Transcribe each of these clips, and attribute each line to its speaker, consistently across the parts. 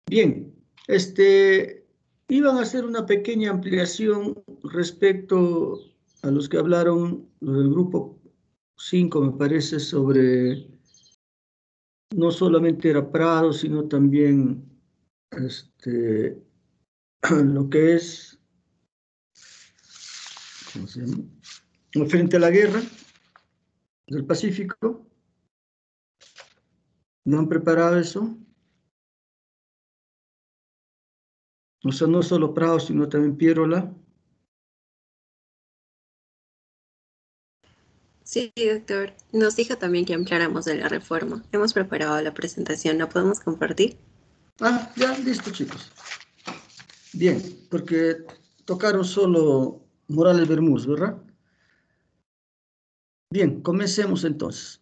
Speaker 1: Bien, iban a hacer una pequeña ampliación respecto a los que hablaron del grupo 5, me parece, sobre no solamente era Prado, sino también lo que es, ¿cómo se llama? Frente a la guerra del Pacífico. ¿No han preparado eso? O sea, no solo Prado, sino también Piérola.
Speaker 2: Sí, doctor. Nos dijo también que ampliáramos de la reforma. Hemos preparado la presentación. ¿La podemos compartir?
Speaker 1: Ah, ya, listo, chicos. Bien, porque tocaron solo Morales Bermúdez, ¿verdad? Bien, comencemos entonces.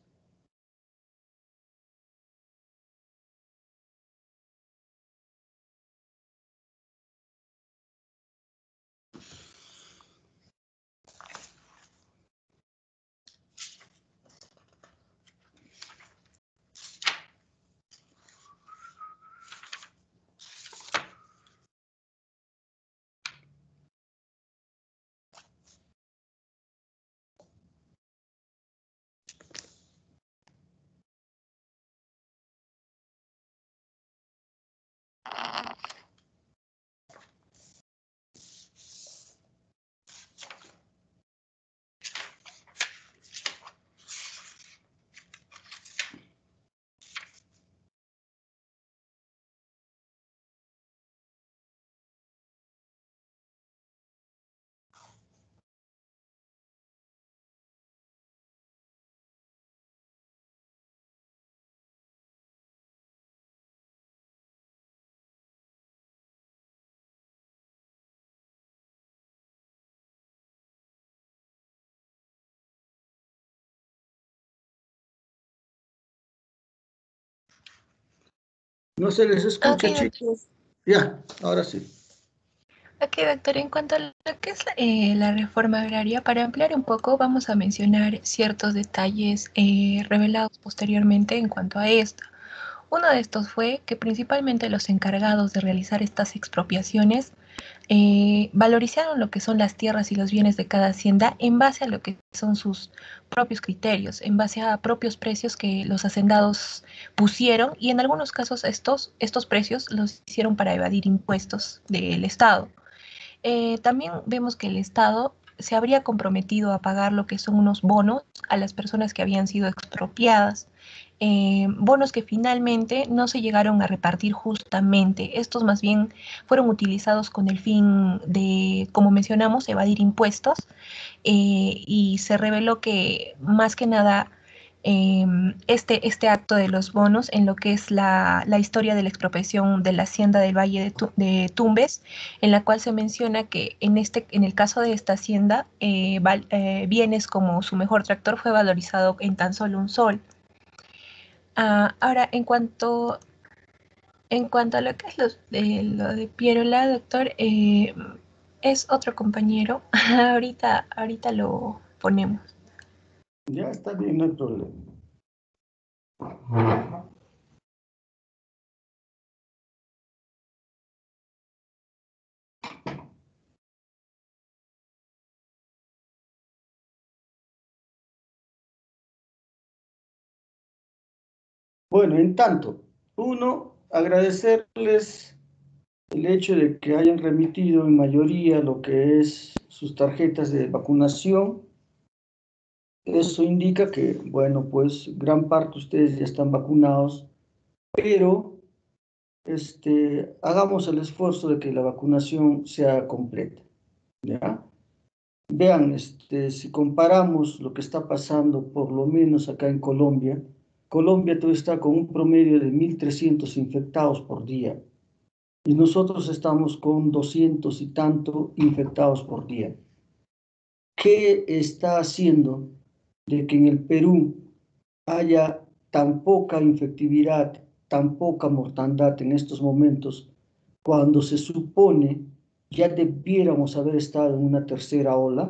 Speaker 1: No se les
Speaker 3: Ok,
Speaker 1: escucha,
Speaker 3: doctor.
Speaker 1: chicos. Ya, ahora sí.
Speaker 3: Ok, doctor, en cuanto a lo que es la reforma agraria, para ampliar un poco, vamos a mencionar ciertos detalles revelados posteriormente en cuanto a esta. Uno de estos fue que principalmente los encargados de realizar estas expropiaciones valorizaron lo que son las tierras y los bienes de cada hacienda en base a lo que son sus propios criterios, en base a propios precios que los hacendados pusieron y en algunos casos estos precios los hicieron para evadir impuestos del Estado. También vemos que el Estado se habría comprometido a pagar lo que son unos bonos a las personas que habían sido expropiadas, bonos que finalmente no se llegaron a repartir justamente. Estos más bien fueron utilizados con el fin de, como mencionamos, evadir impuestos y se reveló que más que nada este acto de los bonos en lo que es la historia de la expropiación de la hacienda del Valle de Tumbes, en la cual se menciona que en el caso de esta hacienda, bienes como su mejor tractor fue valorizado en tan solo un sol. Ahora, en cuanto a lo que es lo de Pierola, doctor, es otro compañero. Ahorita lo ponemos.
Speaker 1: Ya está bien, no hay problema. Bueno, en tanto, uno, agradecerles el hecho de que hayan remitido en mayoría lo que es sus tarjetas de vacunación. Eso indica que, bueno, pues gran parte de ustedes ya están vacunados, pero hagamos el esfuerzo de que la vacunación sea completa, ¿ya? Vean, si comparamos lo que está pasando, por lo menos acá en Colombia, Colombia todavía está con un promedio de 1.300 infectados por día y nosotros estamos con 200 y tanto infectados por día. ¿Qué está haciendo de que en el Perú haya tan poca infectividad, tan poca mortandad en estos momentos, cuando se supone ya debiéramos haber estado en una tercera ola?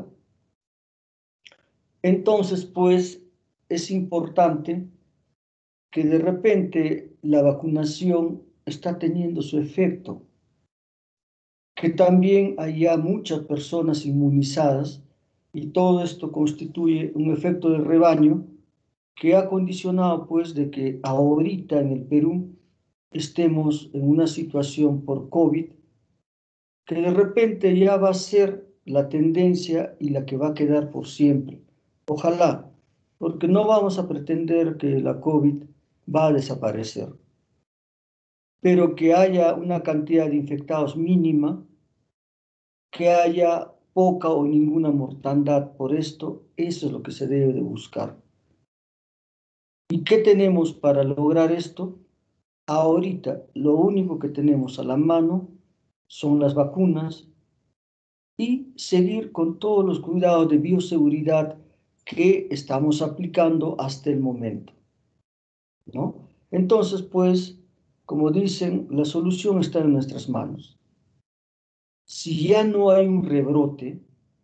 Speaker 1: Entonces, pues, es importante que de repente la vacunación está teniendo su efecto, que también hay ya muchas personas inmunizadas y todo esto constituye un efecto de rebaño que ha condicionado pues de que ahorita en el Perú estemos en una situación por COVID que de repente ya va a ser la tendencia y la que va a quedar por siempre. Ojalá, porque no vamos a pretender que la COVID va a desaparecer, pero que haya una cantidad de infectados mínima, que haya poca o ninguna mortandad por esto, eso es lo que se debe de buscar. ¿Y qué tenemos para lograr esto? Ahorita lo único que tenemos a la mano son las vacunas y seguir con todos los cuidados de bioseguridad que estamos aplicando hasta el momento, ¿no? Entonces, pues, como dicen, la solución está en nuestras manos. Si ya no hay un rebrote,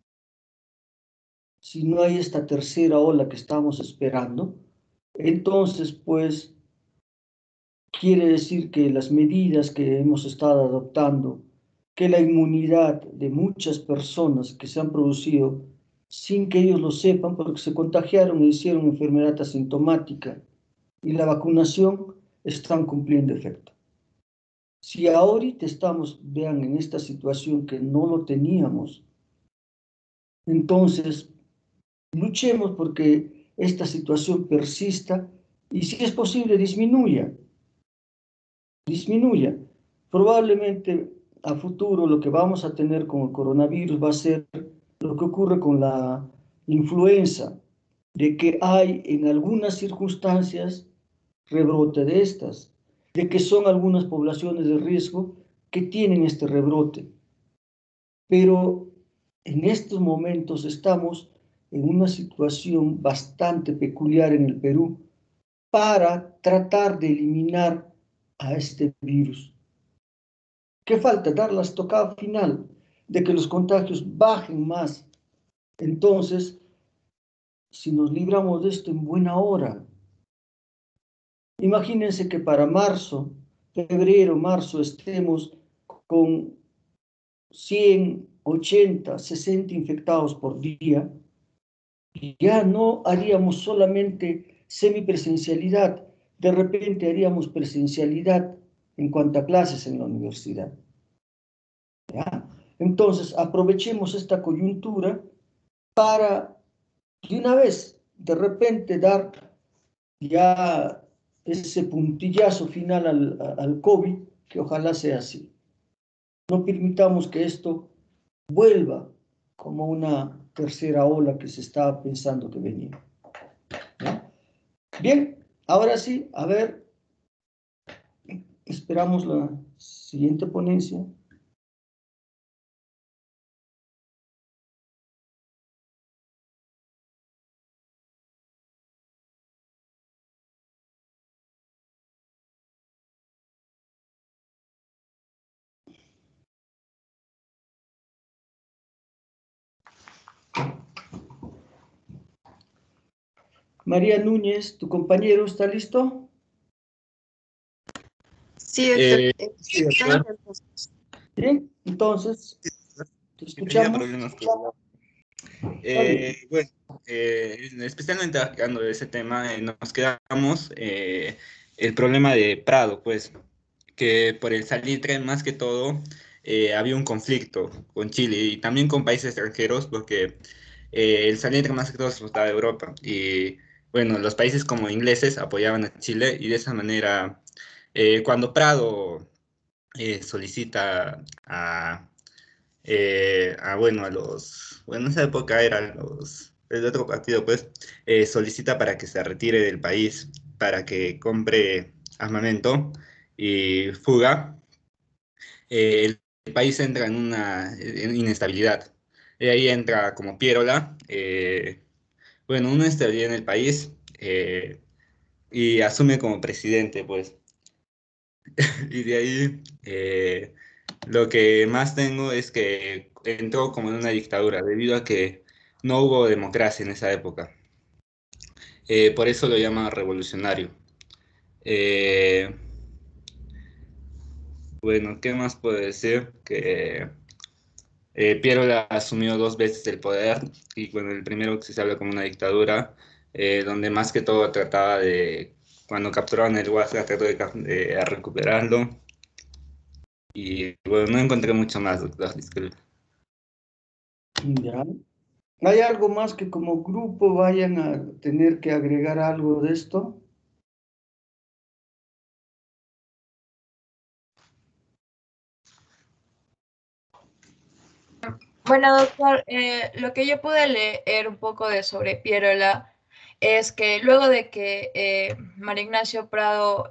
Speaker 1: si no hay esta tercera ola que estamos esperando, entonces, pues, quiere decir que las medidas que hemos estado adoptando, que la inmunidad de muchas personas que se han producido sin que ellos lo sepan, porque se contagiaron e hicieron enfermedad asintomática, y la vacunación están cumpliendo efecto. Si ahorita estamos, vean, en esta situación que no lo teníamos, entonces luchemos porque esta situación persista y si es posible disminuya. Probablemente a futuro lo que vamos a tener con el coronavirus va a ser lo que ocurre con la influenza, de que hay en algunas circunstancias rebrote de estas, de que son algunas poblaciones de riesgo que tienen este rebrote. Pero en estos momentos estamos en una situación bastante peculiar en el Perú para tratar de eliminar a este virus. ¿Qué falta? Dar la estocada final de que los contagios bajen más. Entonces, si nos libramos de esto en buena hora, imagínense que para marzo, febrero, marzo, estemos con 100, 80, 60 infectados por día, y ya no haríamos solamente semipresencialidad, de repente haríamos presencialidad en cuanto a clases en la universidad. ¿Ya? Entonces, aprovechemos esta coyuntura para, de una vez, de repente dar ya ese puntillazo final al COVID, que ojalá sea así. No permitamos que esto vuelva como una tercera ola que se estaba pensando que venía. ¿Ya? Bien, ahora sí, a ver, esperamos la siguiente ponencia. María Núñez, ¿tu compañero está listo?
Speaker 2: Sí, doctor.
Speaker 1: Sí,
Speaker 2: Está
Speaker 1: doctor. Bien, entonces, te
Speaker 4: Tenía
Speaker 1: escuchamos.
Speaker 4: problemas con... bueno, especialmente hablando de ese tema, nos quedamos el problema de Prado, pues, que por el salitre más que todo había un conflicto con Chile y también con países extranjeros, porque el salitre más que todo se exportaba de Europa y bueno, los países como ingleses apoyaban a Chile y de esa manera, cuando Prado solicita bueno, bueno, en esa época eran el otro partido, pues, solicita para que se retire del país, para que compre armamento y fuga, el país entra en una inestabilidad. Y ahí entra como Piérola, bueno, una inestabilidad en el país, y asume como presidente, pues. Y de ahí, lo que más tengo es que entró como en una dictadura, debido a que no hubo democracia en esa época. Por eso lo llaman revolucionario. Eh, Bueno, ¿qué más puedo decir? Que Piero asumió 2 veces el poder y bueno, el primero que se habla como una dictadura, donde más que todo trataba de, cuando capturaban el Huasca, trató de recuperarlo y bueno, no encontré mucho más, doctor, disculpe.
Speaker 1: ¿Ya? ¿Hay algo más que como grupo vayan a tener que agregar algo de esto?
Speaker 3: Bueno, doctor, lo que yo pude leer un poco de sobre Pierola es que luego de que María Ignacio Prado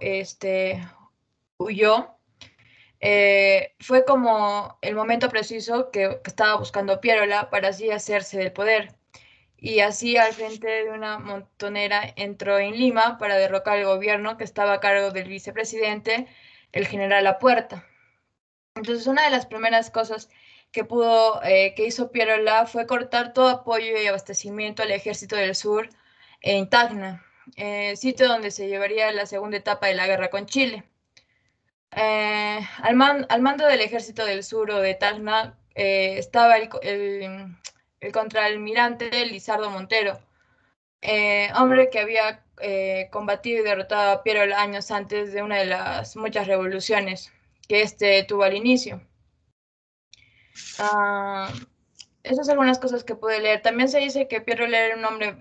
Speaker 3: huyó, fue como el momento preciso que estaba buscando Pierola para así hacerse del poder. Y así al frente de una montonera entró en Lima para derrocar al gobierno que estaba a cargo del vicepresidente, el general Lapuerta. Entonces, una de las primeras cosas que hizo Pierola fue cortar todo apoyo y abastecimiento al Ejército del Sur en Tacna, sitio donde se llevaría la segunda etapa de la guerra con Chile. Al mando del Ejército del Sur o de Tacna estaba el contraalmirante Lizardo Montero, hombre que había combatido y derrotado a Pierola años antes de una de las muchas revoluciones que tuvo al inicio. Ah, esas son algunas cosas que pude leer. También se dice que Pierola era un hombre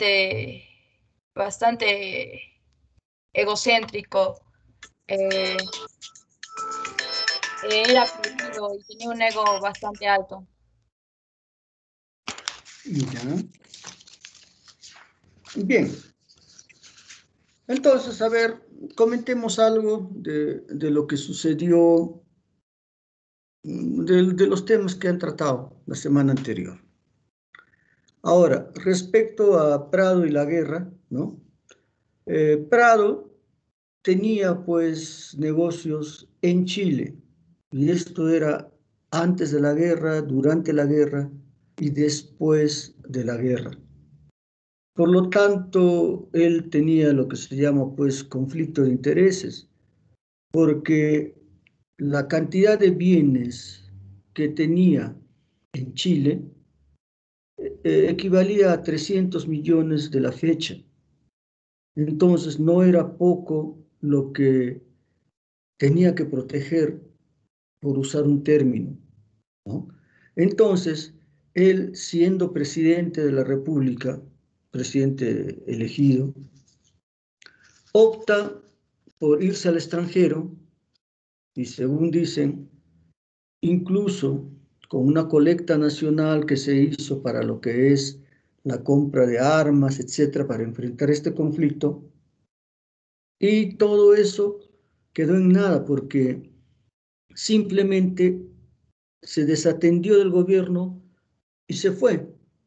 Speaker 3: bastante egocéntrico, eh, era creído y tenía un ego bastante alto.
Speaker 1: ¿Ya? Bien. Entonces, a ver, comentemos algo de lo que sucedió, de los temas que han tratado la semana anterior. Ahora, respecto a Prado y la guerra, ¿no? Prado tenía pues negocios en Chile y esto era antes de la guerra, durante la guerra y después de la guerra. Por lo tanto, él tenía lo que se llama pues conflicto de intereses, porque la cantidad de bienes que tenía en Chile equivalía a 300 millones de la fecha. Entonces no era poco lo que tenía que proteger, por usar un término, ¿no? Entonces, él siendo presidente de la República, presidente elegido, opta por irse al extranjero y según dicen, incluso con una colecta nacional que se hizo para lo que es la compra de armas, etcétera, para enfrentar este conflicto. Y todo eso quedó en nada porque simplemente se desatendió del gobierno y se fue,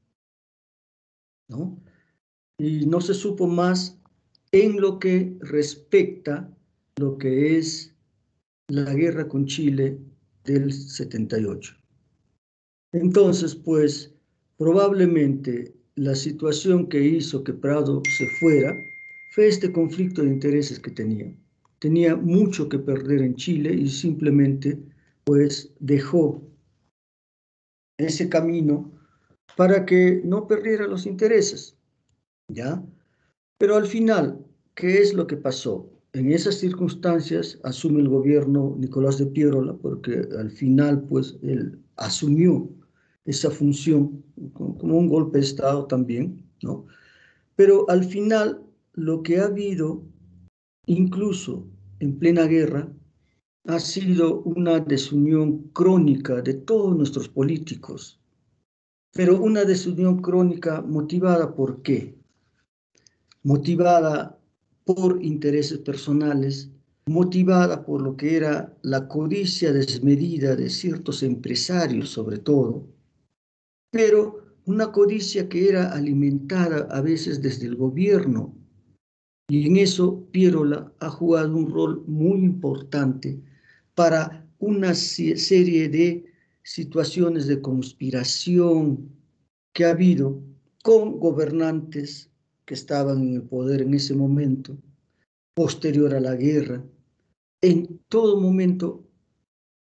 Speaker 1: ¿no? Y no se supo más en lo que respecta lo que es la guerra con Chile del 78. Entonces, pues, probablemente la situación que hizo que Prado se fuera fue este conflicto de intereses que tenía. Tenía mucho que perder en Chile y simplemente, pues, dejó ese camino para que no perdiera los intereses, ¿ya? Pero al final, ¿qué es lo que pasó? En esas circunstancias asume el gobierno Nicolás de Piérola, porque al final, pues, él asumió esa función como un golpe de Estado también, ¿no? Pero al final, lo que ha habido, incluso en plena guerra, ha sido una desunión crónica de todos nuestros políticos, pero una desunión crónica motivada ¿por qué? Motivada por intereses personales, motivada por lo que era la codicia desmedida de ciertos empresarios sobre todo, pero una codicia que era alimentada a veces desde el gobierno. Y en eso Piérola ha jugado un rol muy importante para una serie de situaciones de conspiración que ha habido con gobernantes que estaban en el poder en ese momento, posterior a la guerra. En todo momento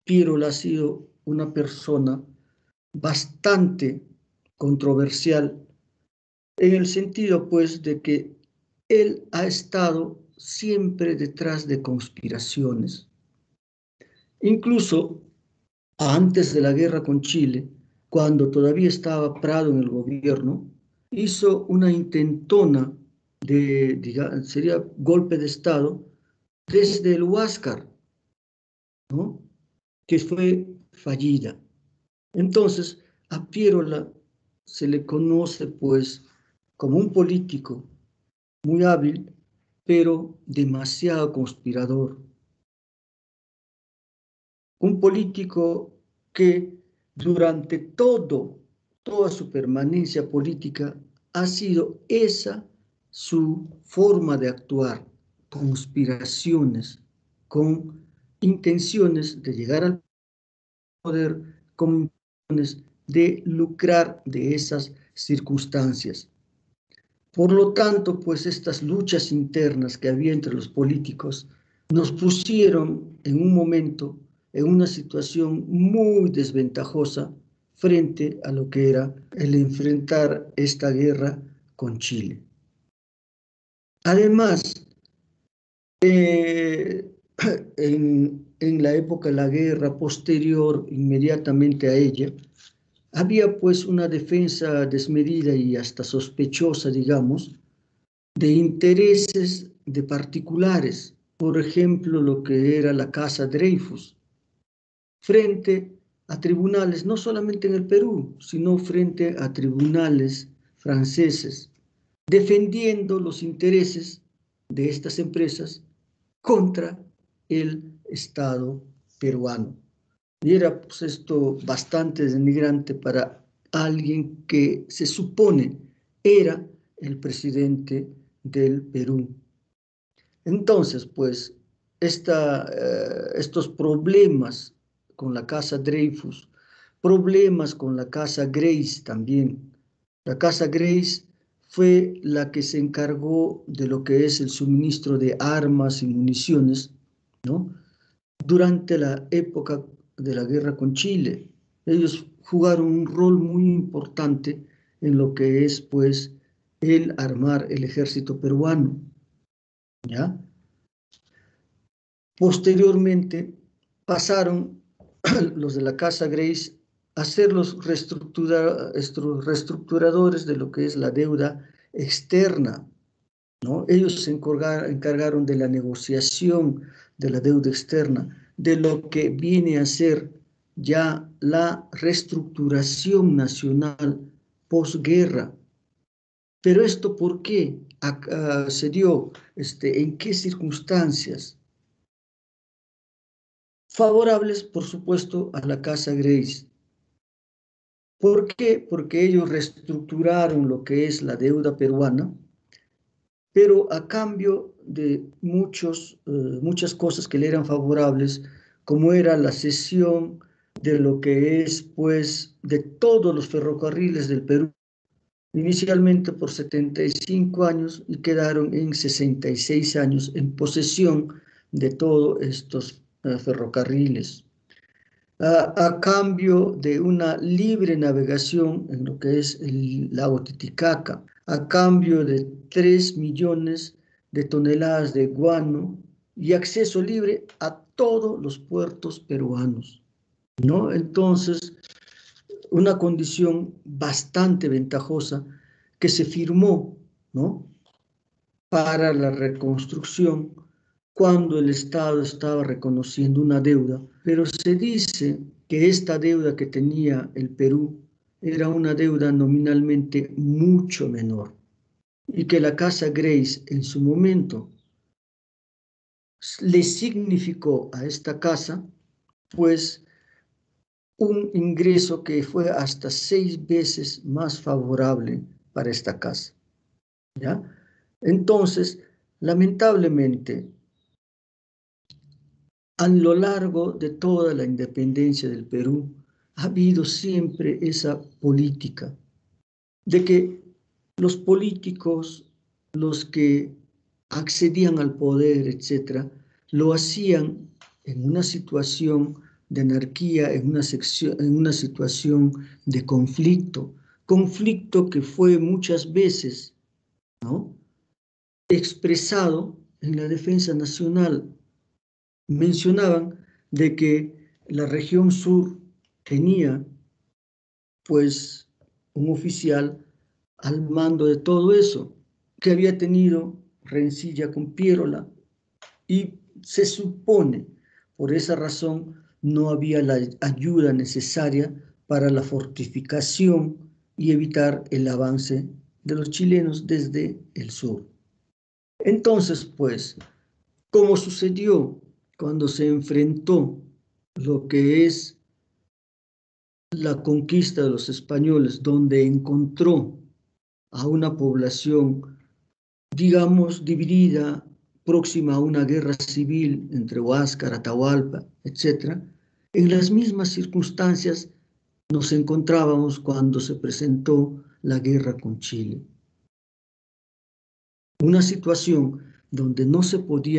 Speaker 1: Piero ha sido una persona bastante controversial en el sentido, pues, de que él ha estado siempre detrás de conspiraciones. Incluso antes de la guerra con Chile, cuando todavía estaba Prado en el gobierno, hizo una intentona de, digamos, sería golpe de Estado, desde el Huáscar, ¿no? Que fue fallida. Entonces, a Pierola se le conoce, pues, como un político muy hábil, pero demasiado conspirador. Un político que durante toda su permanencia política ha sido esa su forma de actuar, conspiraciones, con intenciones de llegar al poder, con intenciones de lucrar de esas circunstancias. Por lo tanto, pues estas luchas internas que había entre los políticos nos pusieron en un momento, en una situación muy desventajosa frente a lo que era el enfrentar esta guerra con Chile. Además, en la época de la guerra posterior, inmediatamente a ella, había pues una defensa desmedida y hasta sospechosa, digamos, de intereses de particulares, por ejemplo, lo que era la Casa Dreyfus, frente a tribunales, no solamente en el Perú, sino frente a tribunales franceses, defendiendo los intereses de estas empresas contra el Estado peruano. Y era pues esto bastante denigrante para alguien que se supone era el presidente del Perú. Entonces, pues, estos problemas con la Casa Dreyfus, problemas con la Casa Grace también. La Casa Grace fue la que se encargó de lo que es el suministro de armas y municiones, ¿no? Durante la época de la guerra con Chile. Ellos jugaron un rol muy importante en lo que es, pues, el armar el ejército peruano, ¿ya? Posteriormente pasaron los de la Casa Grace a ser los reestructuradores de lo que es la deuda externa, ¿no? Ellos se encargaron de la negociación de la deuda externa, de lo que viene a ser ya la reestructuración nacional posguerra. Pero esto, ¿por qué se dio? ¿En qué circunstancias? Favorables, por supuesto, a la Casa Grace. ¿Por qué? Porque ellos reestructuraron lo que es la deuda peruana, pero a cambio de muchas cosas que le eran favorables, como era la cesión de lo que es, pues, de todos los ferrocarriles del Perú, inicialmente por 75 años y quedaron en 66 años en posesión de todos estos ferrocarriles. A cambio de una libre navegación en lo que es el lago Titicaca, a cambio de 3 millones de toneladas de guano y acceso libre a todos los puertos peruanos, ¿no? Entonces, una condición bastante ventajosa que se firmó, ¿no?, para la reconstrucción cuando el Estado estaba reconociendo una deuda, pero se dice que esta deuda que tenía el Perú era una deuda nominalmente mucho menor y que la Casa Grace en su momento le significó a esta casa, pues, un ingreso que fue hasta 6 veces más favorable para esta casa, ¿ya? Entonces, lamentablemente, a lo largo de toda la independencia del Perú, ha habido siempre esa política de que los políticos, los que accedían al poder, etcétera, lo hacían en una situación de anarquía en una situación de conflicto que fue muchas veces, ¿no?, expresado en la defensa nacional. Mencionaban de que la región sur tenía pues un oficial al mando de todo eso, que había tenido rencilla con Pierola, y se supone por esa razón no había la ayuda necesaria para la fortificación y evitar el avance de los chilenos desde el sur. Entonces, pues, como sucedió cuando se enfrentó lo que es la conquista de los españoles, donde encontró a una población, digamos, dividida, próxima a una guerra civil entre Huáscar, Atahualpa, etc., en las mismas circunstancias nos encontrábamos cuando se presentó la guerra con Chile. Una situación donde no se podía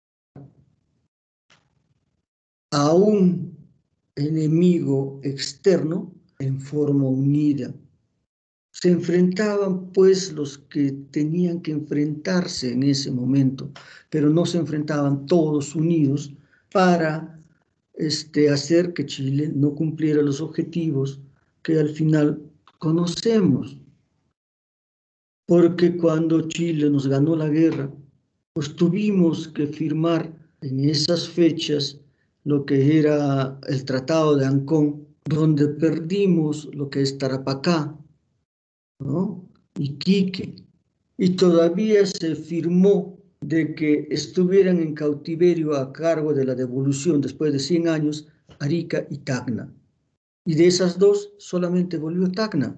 Speaker 1: a un enemigo externo en forma unida. Se enfrentaban pues los que tenían que enfrentarse en ese momento, pero no se enfrentaban todos unidos para hacer que Chile no cumpliera los objetivos que al final conocemos. Porque cuando Chile nos ganó la guerra, pues tuvimos que firmar en esas fechas lo que era el Tratado de Ancón, donde perdimos lo que es Tarapacá, ¿no?, Iquique, y todavía se firmó de que estuvieran en cautiverio a cargo de la devolución después de 100 años Arica y Tacna. Y de esas dos solamente volvió Tacna.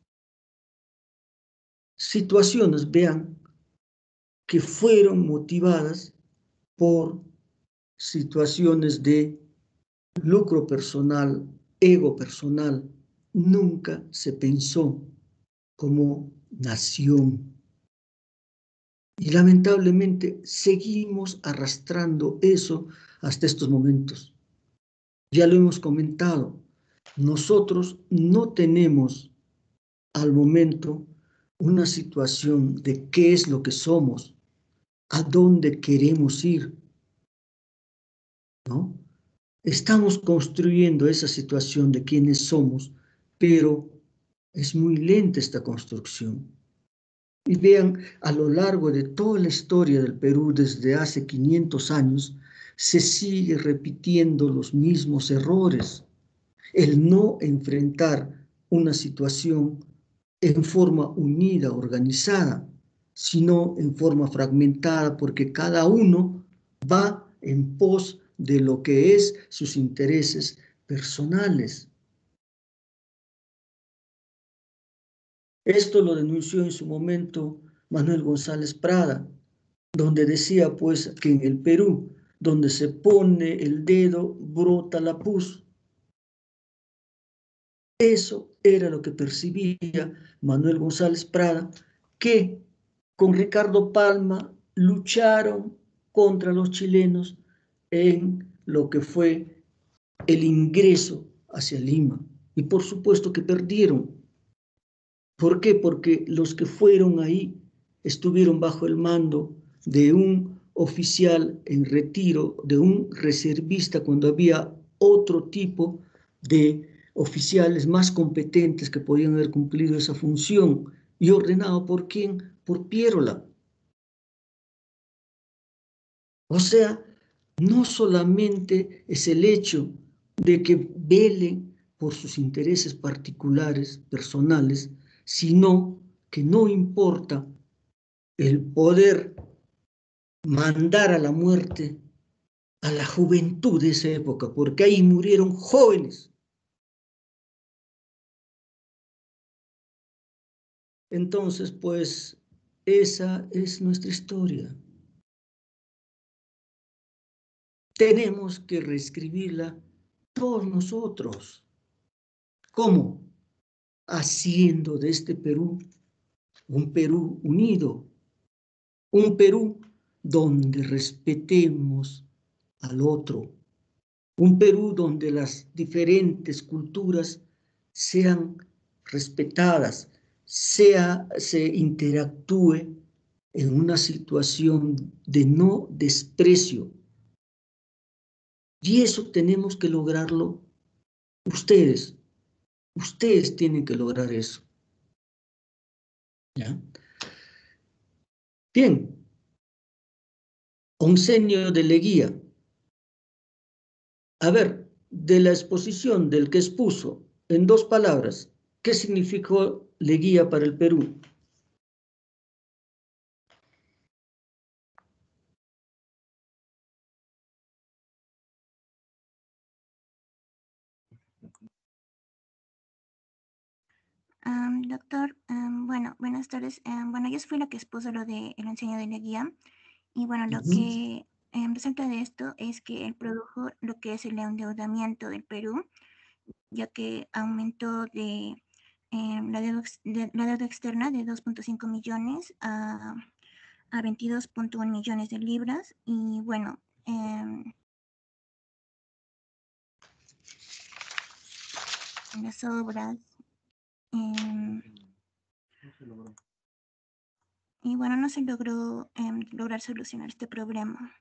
Speaker 1: Situaciones, vean, que fueron motivadas por situaciones de lucro personal, ego personal. Nunca se pensó como nación. Y lamentablemente seguimos arrastrando eso hasta estos momentos. Ya lo hemos comentado, nosotros no tenemos al momento una situación de qué es lo que somos, a dónde queremos ir, ¿no? Estamos construyendo esa situación de quiénes somos, pero es muy lenta esta construcción. Y vean, a lo largo de toda la historia del Perú, desde hace 500 años, se sigue repitiendo los mismos errores. El no enfrentar una situación en forma unida, organizada, sino en forma fragmentada, porque cada uno va en pos de lo que es sus intereses personales. Esto lo denunció en su momento Manuel González Prada, donde decía pues que en el Perú, donde se pone el dedo, brota la pus. Eso era lo que percibía Manuel González Prada, que con Ricardo Palma lucharon contra los chilenos en lo que fue el ingreso hacia Lima. Y por supuesto que perdieron. ¿Por qué? Porque los que fueron ahí estuvieron bajo el mando de un oficial en retiro, de un reservista, cuando había otro tipo de oficiales más competentes que podían haber cumplido esa función, y ordenado ¿por quién? Por Pierola. O sea, no solamente es el hecho de que velen por sus intereses particulares, personales, sino que no importa el poder mandar a la muerte a la juventud de esa época, porque ahí murieron jóvenes. Entonces, pues, esa es nuestra historia. Tenemos que reescribirla todos nosotros. ¿Cómo? Haciendo de este Perú un Perú unido, un Perú donde respetemos al otro, un Perú donde las diferentes culturas sean respetadas, se interactúe en una situación de no desprecio. Y eso tenemos que lograrlo ustedes. Ustedes tienen que lograr eso. ¿Ya? Bien. Oncenio de Leguía. A ver, de la exposición del que expuso, en 2 palabras, ¿qué significó Leguía para el Perú?
Speaker 5: Doctor, bueno, buenas tardes. Bueno, yo fui la que expuso lo del enseño de Leguía. Y bueno, lo que resulta de esto es que él produjo lo que es el endeudamiento del Perú, ya que aumentó de la deuda externa de 2.5 millones a 22.1 millones de libras. Y bueno, las obras. Y bueno, no se logró lograr solucionar este problema.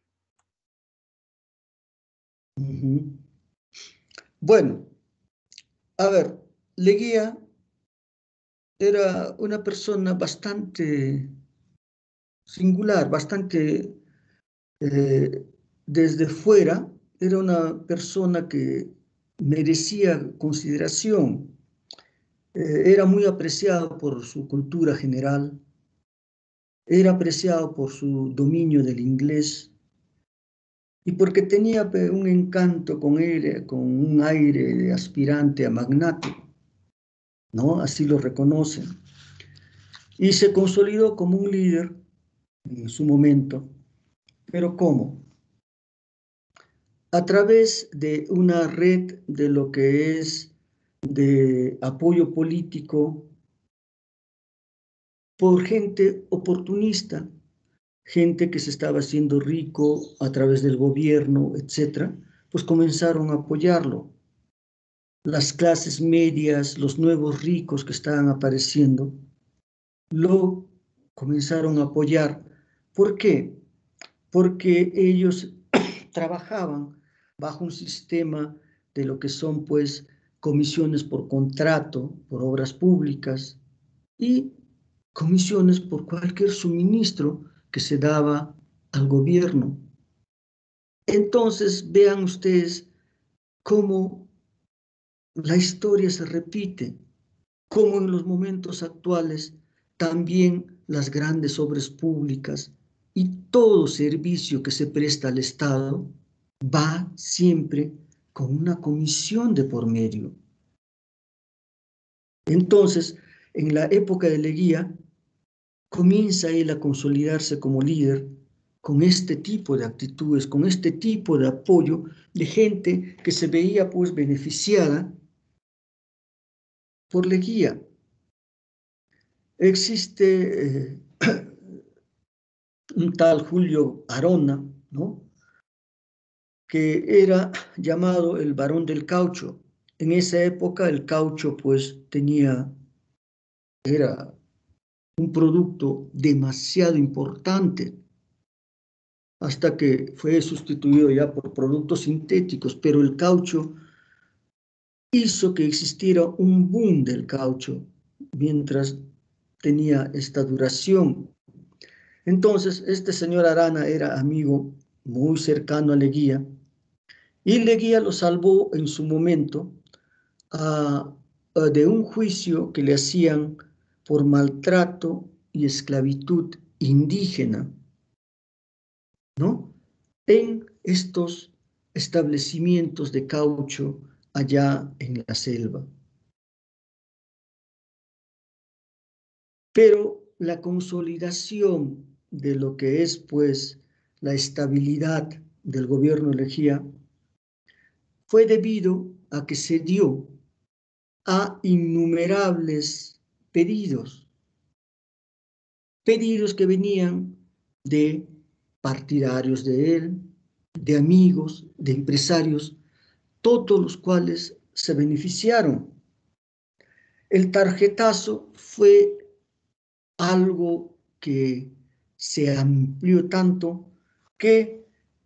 Speaker 1: Bueno, a ver, Leguía era una persona bastante singular, bastante desde fuera, era una persona que merecía consideración, era muy apreciado por su cultura general, era apreciado por su dominio del inglés y porque tenía un encanto con él, con un aire de aspirante a magnate, ¿no? Así lo reconocen. Y se consolidó como un líder en su momento. ¿Pero cómo? A través de una red de lo que es de apoyo político por gente oportunista, gente que se estaba haciendo rico a través del gobierno, etcétera, pues comenzaron a apoyarlo. Las clases medias, los nuevos ricos que estaban apareciendo, lo comenzaron a apoyar. ¿Por qué? Porque ellos trabajaban bajo un sistema de lo que son pues comisiones por contrato, por obras públicas y comisiones por cualquier suministro que se daba al gobierno. Entonces vean ustedes cómo la historia se repite, cómo en los momentos actuales también las grandes obras públicas y todo servicio que se presta al Estado va siempre con una comisión de por medio. Entonces, en la época de Leguía, comienza él a consolidarse como líder con este tipo de actitudes, con este tipo de apoyo de gente que se veía pues beneficiada por Leguía. Existe un tal Julio Arona, ¿no? Que era llamado el Barón del Caucho. En esa época el caucho pues era un producto demasiado importante hasta que fue sustituido ya por productos sintéticos, pero el caucho hizo que existiera un boom del caucho mientras tenía esta duración. Entonces, este señor Arana era amigo muy cercano a Leguía y Leguía lo salvó en su momento de un juicio que le hacían por maltrato y esclavitud indígena, ¿no? En estos establecimientos de caucho allá en la selva. Pero la consolidación de lo que es, pues, la estabilidad del gobierno de Leguía fue debido a que se dio a innumerables pedidos que venían de partidarios de él, de amigos, de empresarios, todos los cuales se beneficiaron. El tarjetazo fue algo que se amplió tanto que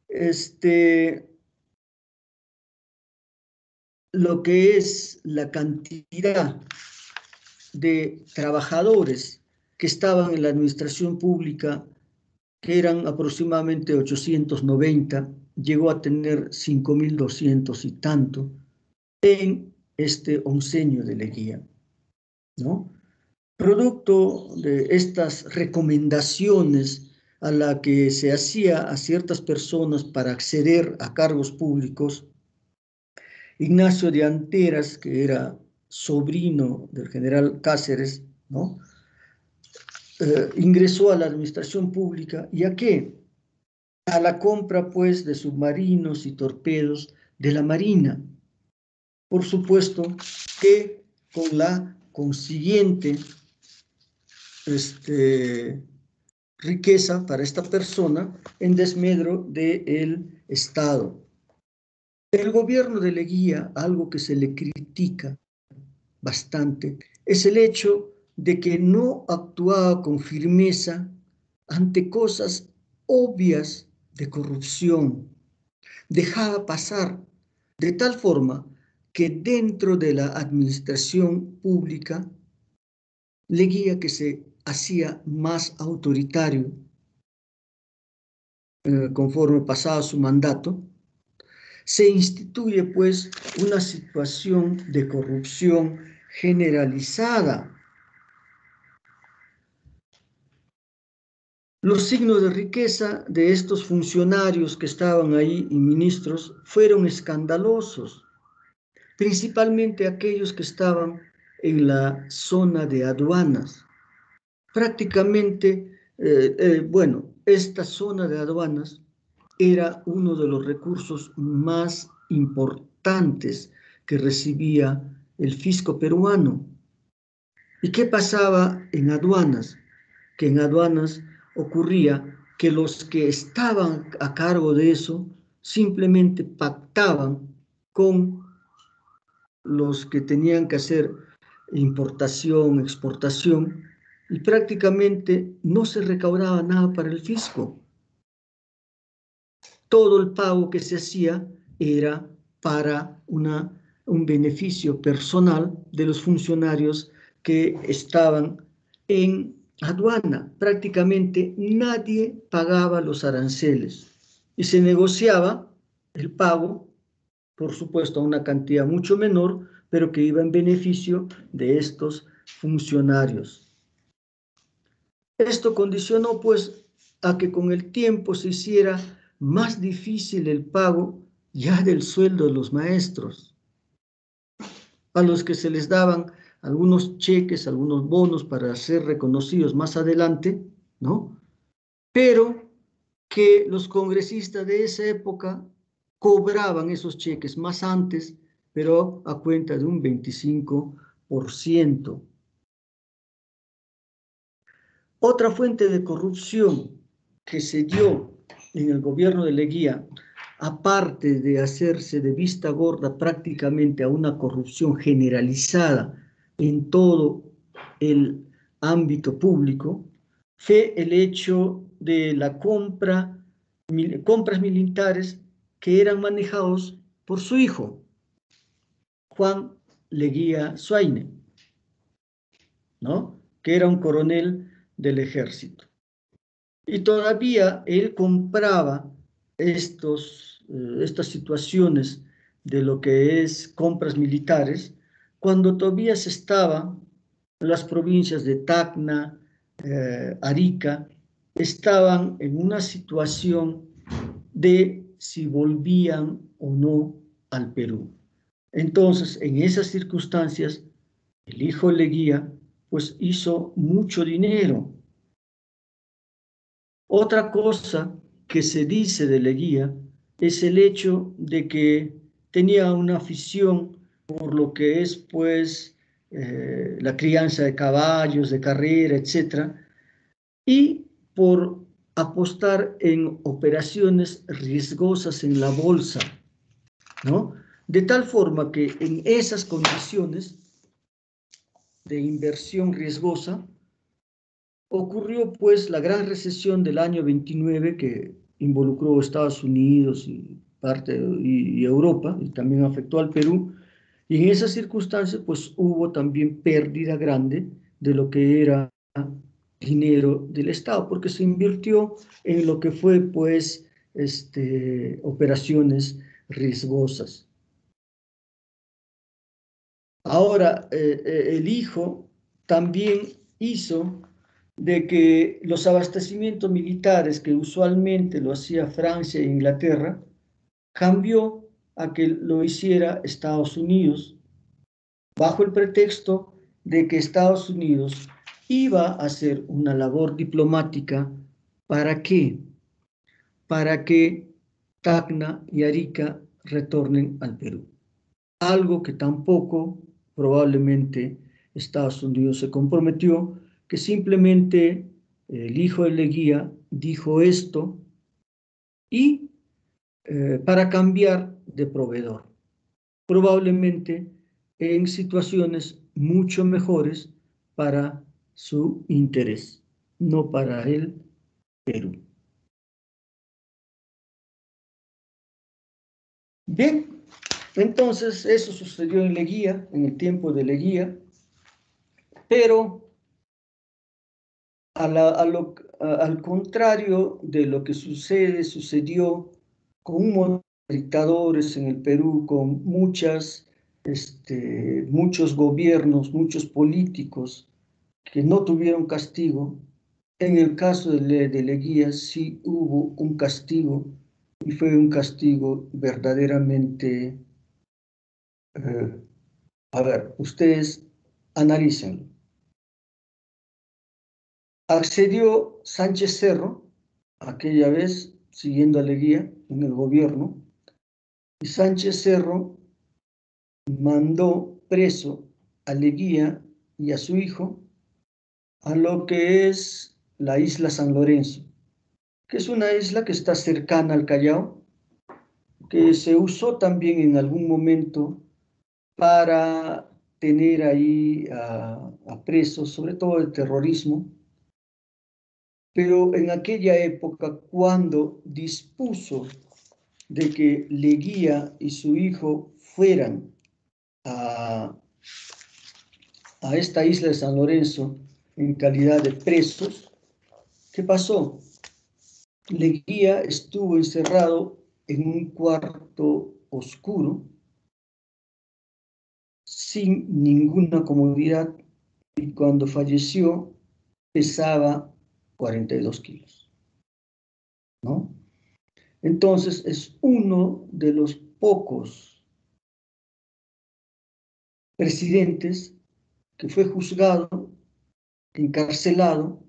Speaker 1: lo que es la cantidad de trabajadores que estaban en la administración pública, que eran aproximadamente 890, llegó a tener 5.200 y tanto en este oncenio de Leguía, ¿no? Producto de estas recomendaciones a la que se hacía a ciertas personas para acceder a cargos públicos, Ignacio de Anteras, que era sobrino del general Cáceres, ¿no? Ingresó a la administración pública. ¿Y a qué? A la compra, pues, de submarinos y torpedos de la Marina. Por supuesto que con la consiguiente riqueza para esta persona en desmedro del Estado. El gobierno de Leguía, algo que se le critica bastante, es el hecho de que no actuaba con firmeza ante cosas obvias de corrupción. Dejaba pasar de tal forma que dentro de la administración pública, Leguía, que se hacía más autoritario conforme pasaba su mandato, se instituye pues una situación de corrupción generalizada. Los signos de riqueza de estos funcionarios que estaban ahí y ministros fueron escandalosos, principalmente aquellos que estaban en la zona de aduanas. Prácticamente, bueno, esta zona de aduanas era uno de los recursos más importantes que recibía el fisco peruano. ¿Y qué pasaba en aduanas? Que en aduanas ocurría que los que estaban a cargo de eso simplemente pactaban con los que tenían que hacer importación, exportación, y prácticamente no se recaudaba nada para el fisco. Todo el pago que se hacía era para un beneficio personal de los funcionarios que estaban en aduana. Prácticamente nadie pagaba los aranceles y se negociaba el pago, por supuesto, a una cantidad mucho menor, pero que iba en beneficio de estos funcionarios. Esto condicionó, pues, a que con el tiempo se hiciera más difícil el pago ya del sueldo de los maestros, a los que se les daban algunos cheques, algunos bonos para ser reconocidos más adelante, ¿no? Pero que los congresistas de esa época cobraban esos cheques más antes, pero a cuenta de un 25%. Otra fuente de corrupción que se dio en el gobierno de Leguía, aparte de hacerse de vista gorda prácticamente a una corrupción generalizada en todo el ámbito público, fue el hecho de la compras militares que eran manejados por su hijo, Juan Leguía Suaine, ¿no? Que era un coronel del ejército. Y todavía él compraba estas situaciones de lo que es compras militares cuando todavía se estaba en las provincias de Tacna, Arica, estaban en una situación de si volvían o no al Perú. Entonces, en esas circunstancias, el hijo Leguía pues hizo mucho dinero. Otra cosa que se dice de Leguía es el hecho de que tenía una afición por lo que es pues la crianza de caballos, de carrera, etc. Y por apostar en operaciones riesgosas en la bolsa, ¿no? De tal forma que en esas condiciones de inversión riesgosa, ocurrió pues la gran recesión del año 29 que involucró Estados Unidos y Europa, y también afectó al Perú, y en esas circunstancias pues hubo también pérdida grande de lo que era dinero del Estado, porque se invirtió en lo que fue pues operaciones riesgosas. Ahora, el hijo también hizo de que los abastecimientos militares que usualmente lo hacía Francia e Inglaterra, cambió a que lo hiciera Estados Unidos, bajo el pretexto de que Estados Unidos iba a hacer una labor diplomática. ¿Para qué? Para que Tacna y Arica retornen al Perú. Algo que tampoco probablemente Estados Unidos se comprometió, que simplemente el hijo de Leguía dijo esto y para cambiar de proveedor, probablemente en situaciones mucho mejores para su interés, no para el Perú. Bien, entonces eso sucedió en Leguía, en el tiempo de Leguía, pero al contrario de lo que sucedió con un montón de dictadores en el Perú, con muchos gobiernos, muchos políticos que no tuvieron castigo. En el caso de Leguía sí hubo un castigo, y fue un castigo verdaderamente, a ver, ustedes analícenlo. Accedió Sánchez Cerro, aquella vez siguiendo a Leguía en el gobierno, y Sánchez Cerro mandó preso a Leguía y a su hijo a lo que es la isla San Lorenzo, que es una isla que está cercana al Callao, que se usó también en algún momento para tener ahí a presos, sobre todo de terrorismo. Pero en aquella época, cuando dispuso de que Leguía y su hijo fueran a esta isla de San Lorenzo en calidad de presos, ¿qué pasó? Leguía estuvo encerrado en un cuarto oscuro, sin ninguna comodidad, y cuando falleció pesaba 42 kilos, ¿no? Entonces es uno de los pocos presidentes que fue juzgado, encarcelado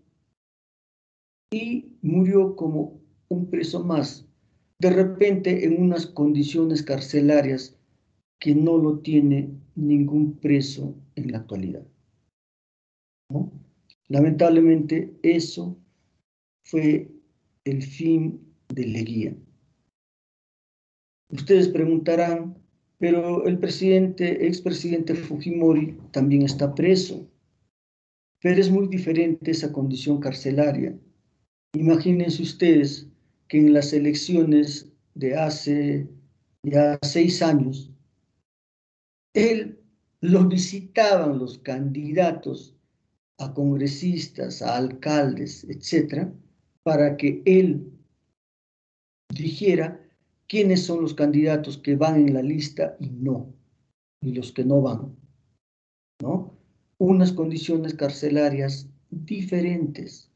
Speaker 1: y murió como un preso más, de repente en unas condiciones carcelarias que no lo tiene ningún preso en la actualidad, ¿no? Lamentablemente eso fue el fin de Leguía. Ustedes preguntarán, pero el expresidente Fujimori también está preso, pero es muy diferente esa condición carcelaria. Imagínense ustedes que en las elecciones de hace ya 6 años, él lo visitaban los candidatos a congresistas, a alcaldes, etcétera, para que él dijera quiénes son los candidatos que van en la lista y los que no van, ¿no? Unas condiciones carcelarias diferentes.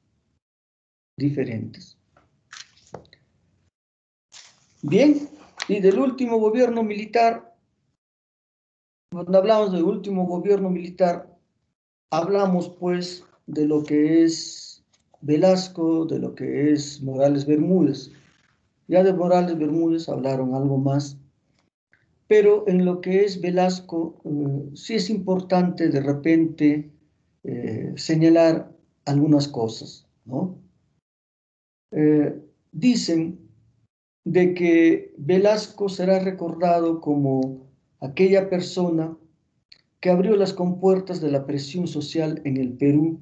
Speaker 1: Bien, y del último gobierno militar, cuando hablamos del último gobierno militar, hablamos pues de lo que es Velasco, de lo que es Morales Bermúdez. Ya de Morales Bermúdez hablaron algo más, pero en lo que es Velasco, sí es importante de repente señalar algunas cosas, ¿no? Dicen de que Velasco será recordado como aquella persona que abrió las compuertas de la presión social en el Perú,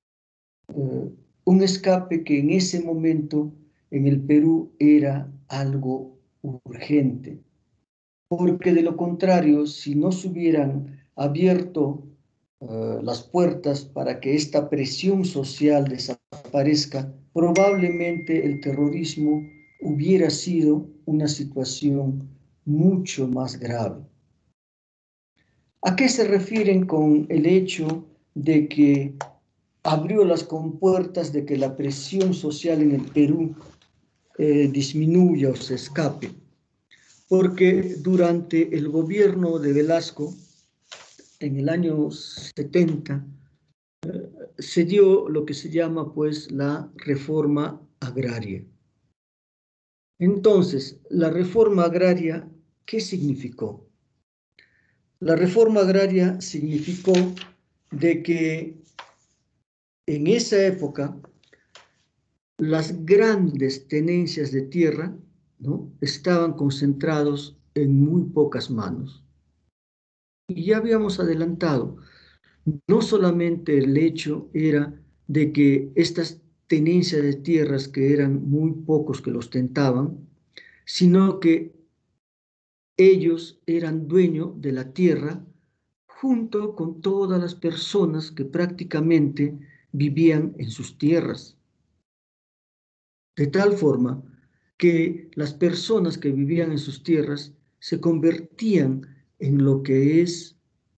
Speaker 1: un escape que en ese momento en el Perú era algo urgente, porque de lo contrario, si no se hubieran abierto las puertas para que esta presión social desaparezca, probablemente el terrorismo hubiera sido una situación mucho más grave. ¿A qué se refieren con el hecho de que abrió las compuertas de que la presión social en el Perú disminuya o se escape? Porque durante el gobierno de Velasco, en el año 70, se dio lo que se llama pues la reforma agraria. Entonces, la reforma agraria, ¿qué significó? La reforma agraria significó de que en esa época las grandes tenencias de tierra, ¿no?, estaban concentrados en muy pocas manos. Y ya habíamos adelantado, no solamente el hecho era de que estas tenencias de tierras, que eran muy pocos que los ostentaban, sino que ellos eran dueños de la tierra junto con todas las personas que prácticamente vivían en sus tierras. De tal forma que las personas que vivían en sus tierras se convertían en lo que es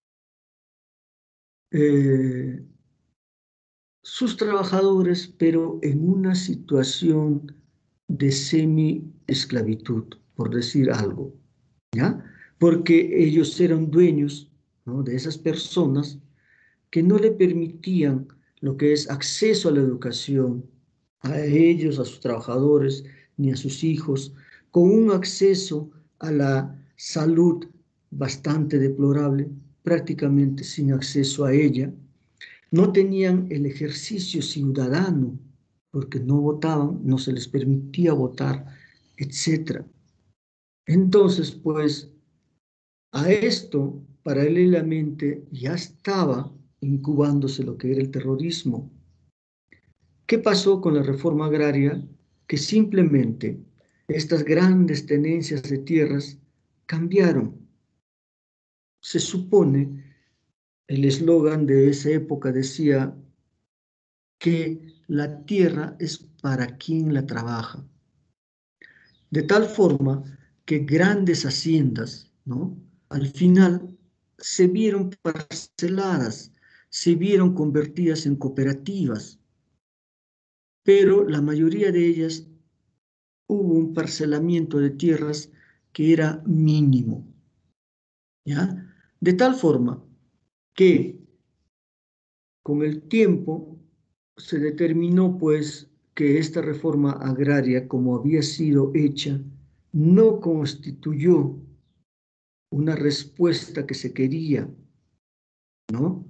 Speaker 1: sus trabajadores, pero en una situación de semi-esclavitud, por decir algo, ¿ya? Porque ellos eran dueños, ¿no?, de esas personas que no le permitían lo que es acceso a la educación, a ellos, a sus trabajadores, ni a sus hijos, con un acceso a la salud bastante deplorable, prácticamente sin acceso a ella. No tenían el ejercicio ciudadano, porque no votaban, no se les permitía votar, etc. Entonces, pues, a esto, paralelamente, ya estaba incubándose lo que era el terrorismo. ¿Qué pasó con la reforma agraria? Que simplemente estas grandes tenencias de tierras cambiaron. Se supone, el eslogan de esa época decía que la tierra es para quien la trabaja. De tal forma que grandes haciendas, ¿no?, al final se vieron parceladas, se vieron convertidas en cooperativas, pero la mayoría de ellas hubo un parcelamiento de tierras que era mínimo, ¿ya? De tal forma que con el tiempo se determinó pues que esta reforma agraria, como había sido hecha, no constituyó una respuesta que se quería, ¿no?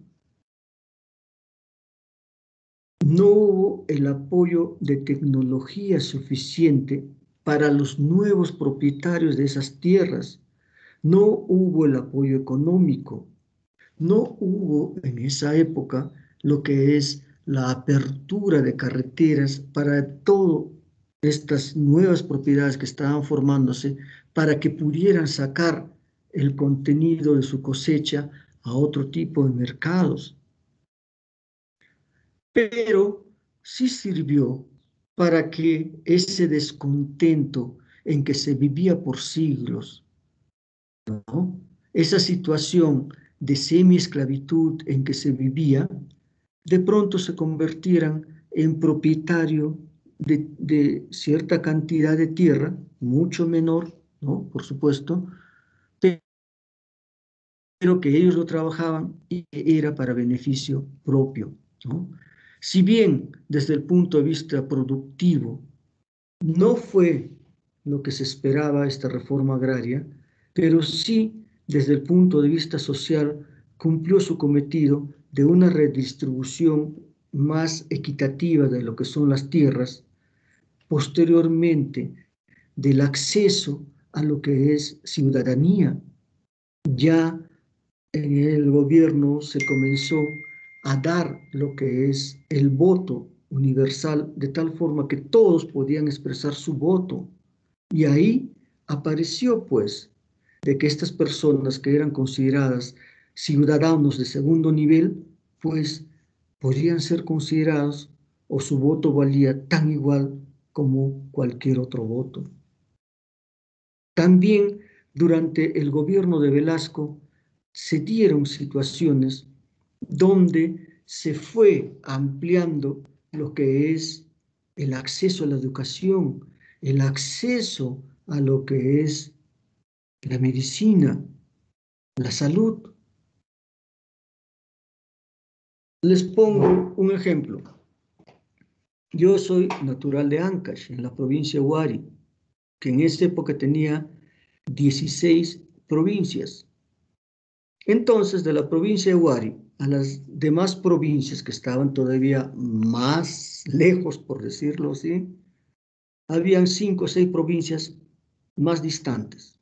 Speaker 1: No hubo el apoyo de tecnología suficiente para los nuevos propietarios de esas tierras, no hubo el apoyo económico, no hubo en esa época lo que es la apertura de carreteras para todas estas nuevas propiedades que estaban formándose, para que pudieran sacar el contenido de su cosecha a otro tipo de mercados. Pero sí sirvió para que ese descontento en que se vivía por siglos, ¿no?, esa situación de semi-esclavitud en que se vivía, de pronto se convirtieran en propietario de cierta cantidad de tierra, mucho menor, ¿no?, por supuesto, pero que ellos lo trabajaban y que era para beneficio propio, ¿no? Si bien desde el punto de vista productivo no fue lo que se esperaba esta reforma agraria, pero sí desde el punto de vista social cumplió su cometido de una redistribución más equitativa de lo que son las tierras, posteriormente del acceso a lo que es ciudadanía, ya en el gobierno se comenzó a dar lo que es el voto universal, de tal forma que todos podían expresar su voto. Y ahí apareció, pues, de que estas personas que eran consideradas ciudadanos de segundo nivel, pues, podrían ser considerados o su voto valía tan igual como cualquier otro voto. También durante el gobierno de Velasco se dieron situaciones donde se fue ampliando lo que es el acceso a la educación, el acceso a lo que es la medicina, la salud. Les pongo un ejemplo. Yo soy natural de Ancash, en la provincia de Huari, que en esa época tenía 16 provincias. Entonces, de la provincia de Huari a las demás provincias que estaban todavía más lejos, por decirlo así, habían 5 o 6 provincias más distantes.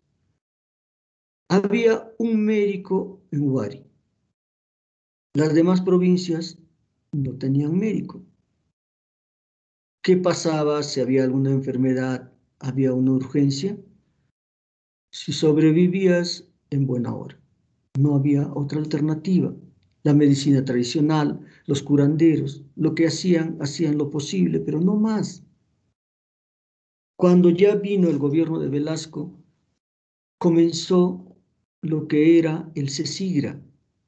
Speaker 1: Había un médico en Huari. Las demás provincias no tenían médico. ¿Qué pasaba si había alguna enfermedad, había una urgencia? Si sobrevivías, en buena hora. No había otra alternativa. La medicina tradicional, los curanderos, lo que hacían lo posible, pero no más. Cuando ya vino el gobierno de Velasco, comenzó lo que era el CECIGRA,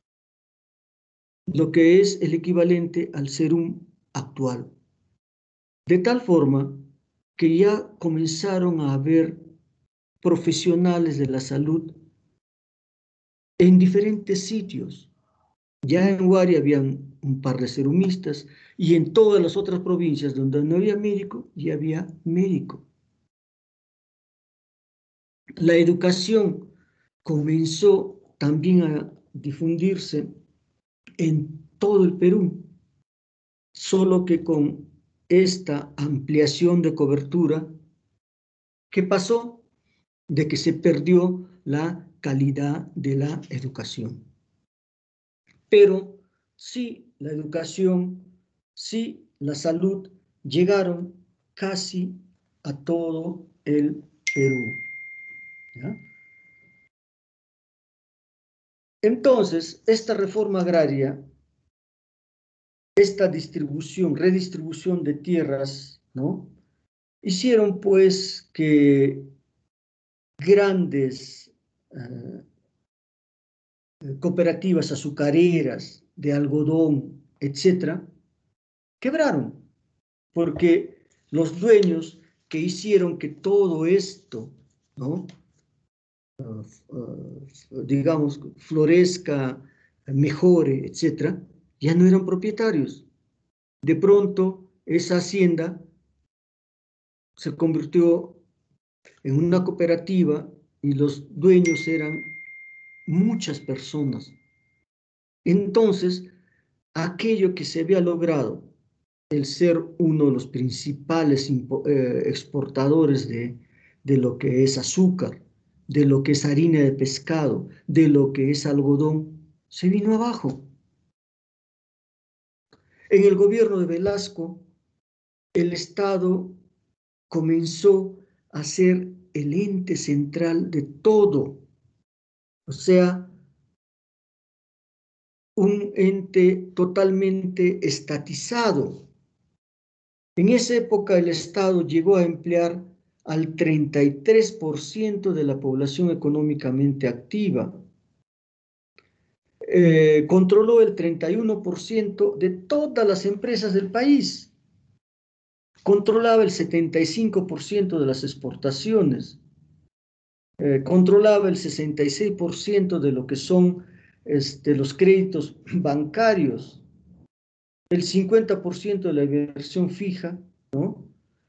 Speaker 1: lo que es el equivalente al SERUM actual. De tal forma que ya comenzaron a haber profesionales de la salud en diferentes sitios. Ya en Huari habían un par de serumistas y en todas las otras provincias donde no había médico, ya había médico. La educación comenzó también a difundirse en todo el Perú, solo que con esta ampliación de cobertura, ¿qué pasó? De que se perdió la calidad de la educación. Pero sí la educación, sí la salud llegaron casi a todo el Perú. ¿Ya? Entonces, esta reforma agraria, esta redistribución de tierras, ¿no? Hicieron pues que grandes cooperativas azucareras, de algodón, etcétera, quebraron, porque los dueños que hicieron que todo esto, ¿no? Digamos, florezca, mejore, etcétera, ya no eran propietarios. De pronto, esa hacienda se convirtió en una cooperativa y los dueños eran muchas personas. Entonces, aquello que se había logrado, el ser uno de los principales exportadores de lo que es azúcar, de lo que es harina de pescado, de lo que es algodón, se vino abajo. En el gobierno de Velasco, el Estado comenzó a ser el ente central de todo, o sea, un ente totalmente estatizado. En esa época el Estado llegó a emplear al 33% de la población económicamente activa. Controló el 31% de todas las empresas del país. Controlaba el 75% de las exportaciones. Controlaba el 66% de lo que son los créditos bancarios. El 50% de la inversión fija, ¿no?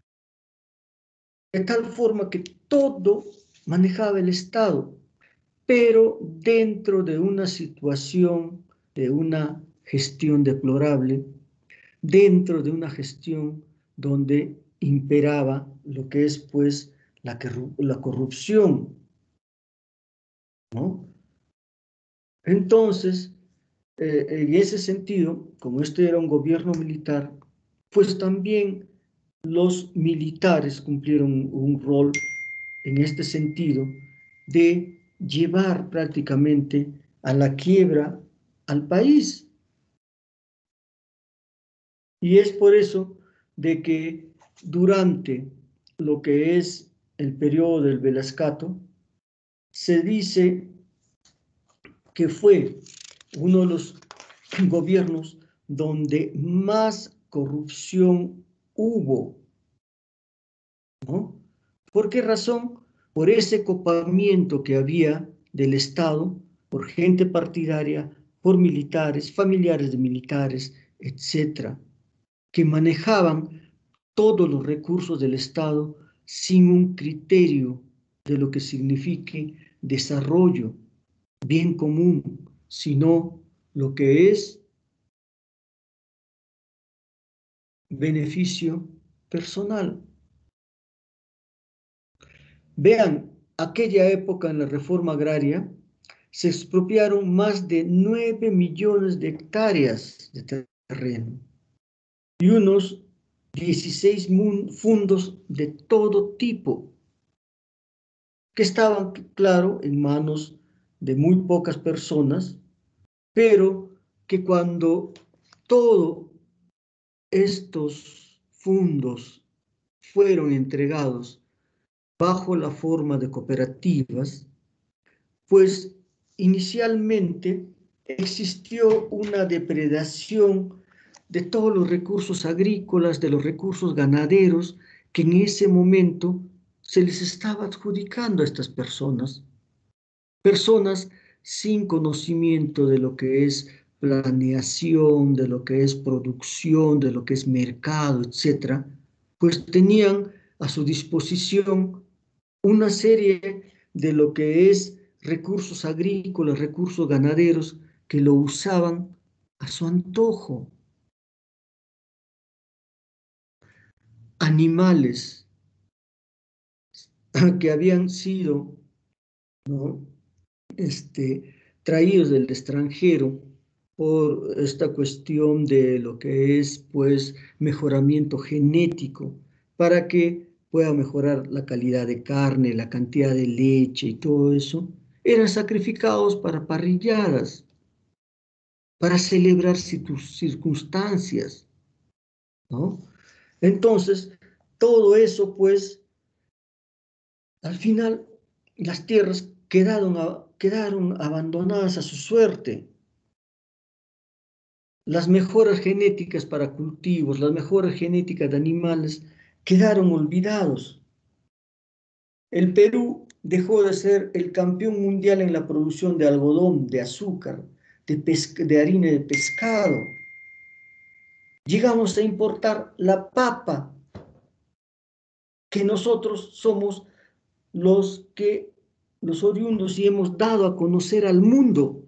Speaker 1: De tal forma que todo manejaba el Estado, pero dentro de una situación, de una gestión deplorable, dentro de una gestión donde imperaba lo que es, pues, la corrupción, ¿no? Entonces, en ese sentido, como este era un gobierno militar, pues también los militares cumplieron un rol en este sentido de llevar prácticamente a la quiebra al país. Y es por eso de que durante lo que es el periodo del Velascato, se dice que fue uno de los gobiernos donde más corrupción hubo, ¿no? ¿Por qué razón? Por ese copamiento que había del Estado, por gente partidaria, por militares, familiares de militares, etcétera, que manejaban todos los recursos del Estado sin un criterio de lo que signifique desarrollo, bien común, sino lo que es beneficio personal. Vean, aquella época en la reforma agraria se expropiaron más de 9 millones de hectáreas de terreno y unos 16 fundos de todo tipo que estaban, claro, en manos de muy pocas personas, pero que cuando todos estos fondos fueron entregados bajo la forma de cooperativas, pues inicialmente existió una depredación de todos los recursos agrícolas, de los recursos ganaderos, que en ese momento se les estaba adjudicando a estas personas sin conocimiento de lo que es planeación, de lo que es producción, de lo que es mercado, etcétera, pues tenían a su disposición una serie de lo que es recursos agrícolas, recursos ganaderos, que lo usaban a su antojo. Animales que habían sido, ¿no?, traídos del extranjero por esta cuestión de lo que es, pues, mejoramiento genético, para que pueda mejorar la calidad de carne, la cantidad de leche y todo eso, eran sacrificados para parrilladas, para celebrar circunstancias, ¿no? Entonces, todo eso, pues, al final, las tierras quedaron abandonadas a su suerte. Las mejoras genéticas para cultivos, las mejoras genéticas de animales quedaron olvidados. El Perú dejó de ser el campeón mundial en la producción de algodón, de azúcar, de harina de pescado. Llegamos a importar la papa, que nosotros somos los oriundos y hemos dado a conocer al mundo,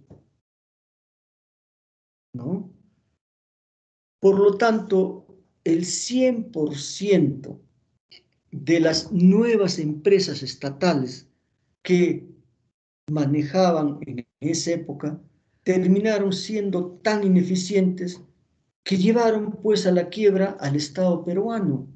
Speaker 1: ¿no? Por lo tanto, el 100% de las nuevas empresas estatales que manejaban en esa época terminaron siendo tan ineficientes que llevaron pues a la quiebra al Estado peruano.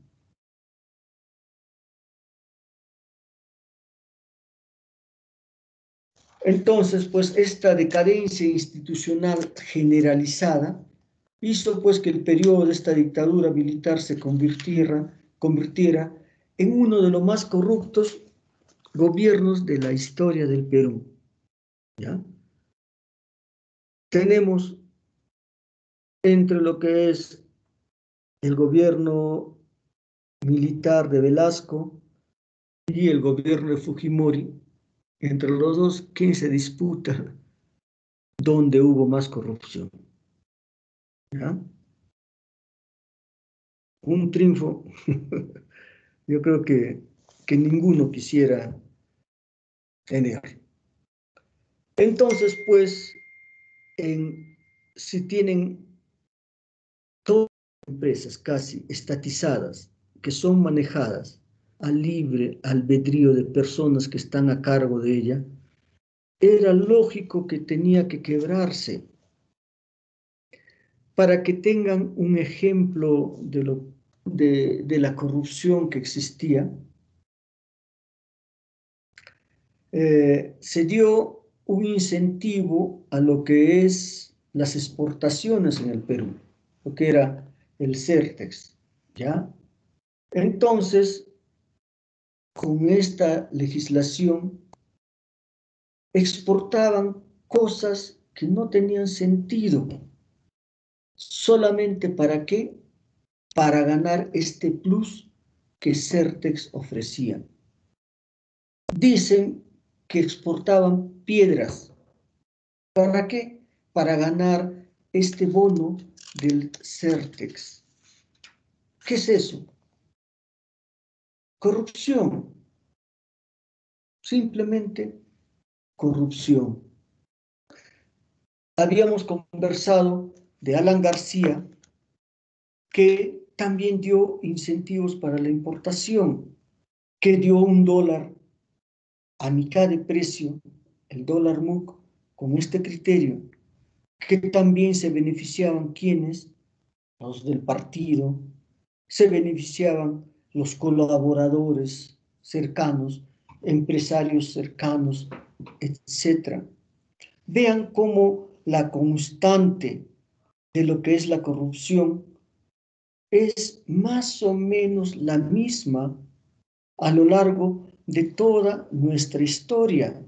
Speaker 1: Entonces, pues esta decadencia institucional generalizada hizo pues que el periodo de esta dictadura militar se convirtiera en uno de los más corruptos gobiernos de la historia del Perú, ¿ya? Tenemos entre lo que es el gobierno militar de Velasco y el gobierno de Fujimori, entre los dos, ¿quién se disputa dónde hubo más corrupción? ¿Ya? Un triunfo, yo creo que ninguno quisiera tener. Entonces, pues, si tienen todas las empresas casi estatizadas, que son manejadas al libre albedrío de personas que están a cargo de ella, era lógico que tenía que quebrarse. Para que tengan un ejemplo de la corrupción que existía, se dio un incentivo a lo que es las exportaciones en el Perú, lo que era el Certex, ¿ya? Entonces, con esta legislación, exportaban cosas que no tenían sentido. ¿Solamente para qué? Para ganar este plus que Certex ofrecía. Dicen que exportaban piedras. ¿Para qué? Para ganar este bono del Certex. ¿Qué es eso? Corrupción. Simplemente corrupción. Habíamos conversado de Alan García, que también dio incentivos para la importación, que dio $1 a mitad de precio, el dólar MUC, con este criterio, que también se beneficiaban quienes, los del partido, se beneficiaban los colaboradores cercanos, empresarios cercanos, etc. Vean cómo la constante de lo que es la corrupción es más o menos la misma a lo largo de toda nuestra historia.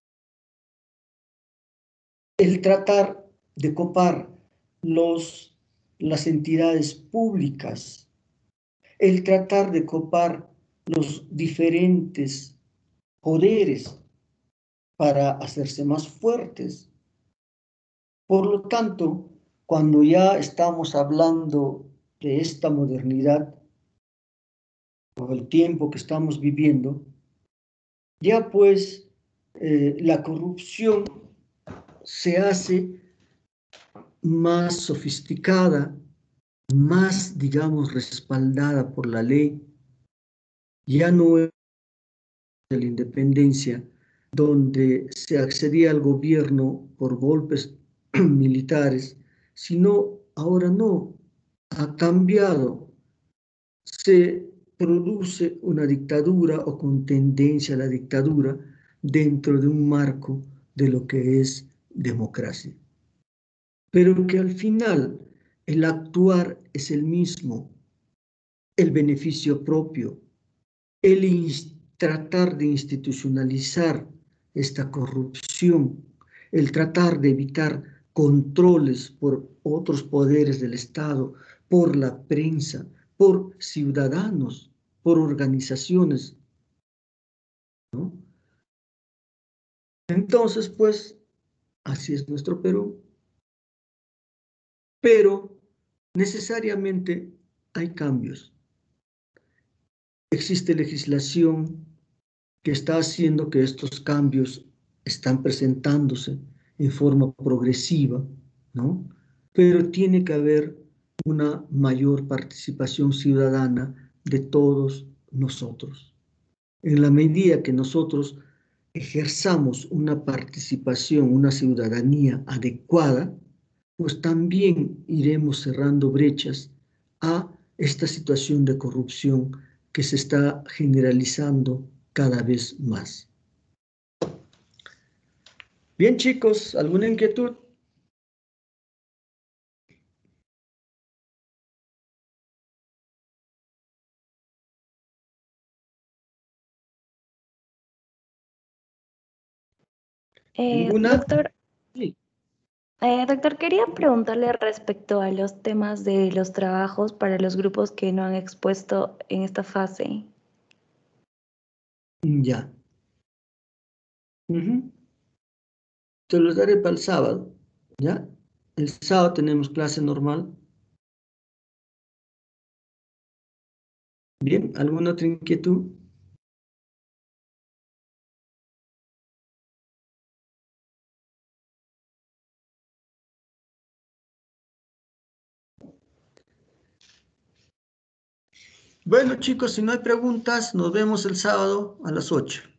Speaker 1: El tratar de copar las entidades públicas, el tratar de copar los diferentes poderes para hacerse más fuertes. Por lo tanto, cuando ya estamos hablando de esta modernidad, o el tiempo que estamos viviendo, ya pues la corrupción se hace más sofisticada, más, digamos, respaldada por la ley. Ya no es de la independencia, donde se accedía al gobierno por golpes militares, sino ahora no, ha cambiado. Se produce una dictadura o con tendencia a la dictadura dentro de un marco de lo que es democracia. Pero que al final el actuar es el mismo, el beneficio propio, el tratar de institucionalizar esta corrupción, el tratar de evitar controles por otros poderes del Estado, por la prensa, por ciudadanos, por organizaciones, ¿no? Entonces, pues, así es nuestro Perú, pero necesariamente hay cambios. Existe legislación que está haciendo que estos cambios están presentándose en forma progresiva, ¿no? Pero tiene que haber una mayor participación ciudadana de todos nosotros. En la medida que nosotros ejerzamos una participación, una ciudadanía adecuada, pues también iremos cerrando brechas a esta situación de corrupción que se está generalizando cada vez más. Bien, chicos, ¿alguna inquietud? ¿Ninguna?
Speaker 6: Doctor,
Speaker 1: Sí.
Speaker 6: doctor, quería preguntarle respecto a los temas de los trabajos para los grupos que no han expuesto en esta fase.
Speaker 1: Ya. Te los daré para el sábado, ¿ya? El sábado tenemos clase normal. Bien, ¿alguna otra inquietud? Bueno, chicos, si no hay preguntas, nos vemos el sábado a las 8.